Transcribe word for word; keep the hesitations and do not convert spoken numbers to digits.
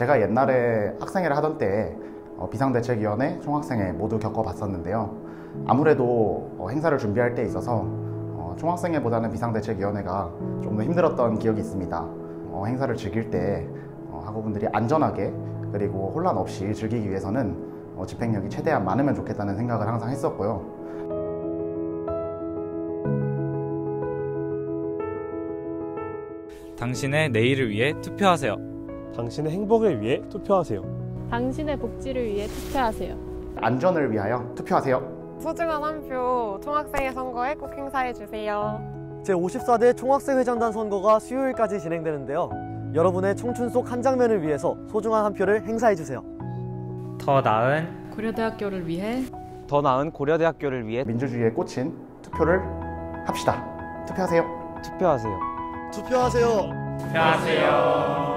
제가 옛날에 학생회를 하던 때 비상대책위원회, 총학생회 모두 겪어봤었는데요. 아무래도 행사를 준비할 때 있어서 총학생회보다는 비상대책위원회가 좀 더 힘들었던 기억이 있습니다. 행사를 즐길 때 학우분들이 안전하게 그리고 혼란 없이 즐기기 위해서는 집행력이 최대한 많으면 좋겠다는 생각을 항상 했었고요. 당신의 내일을 위해 투표하세요. 당신의 행복을 위해 투표하세요. 당신의 복지를 위해 투표하세요. 안전을 위하여 투표하세요. 소중한 한 표 총학생회 선거에 꼭 행사해주세요. 제오십사 대 총학생회장단 선거가 수요일까지 진행되는데요. 여러분의 청춘 속 한 장면을 위해서 소중한 한 표를 행사해주세요. 더 나은 고려대학교를 위해, 더 나은 고려대학교를 위해 민주주의에 꽂힌 투표를 합시다. 투표하세요. 투표하세요. 투표하세요. 투표하세요.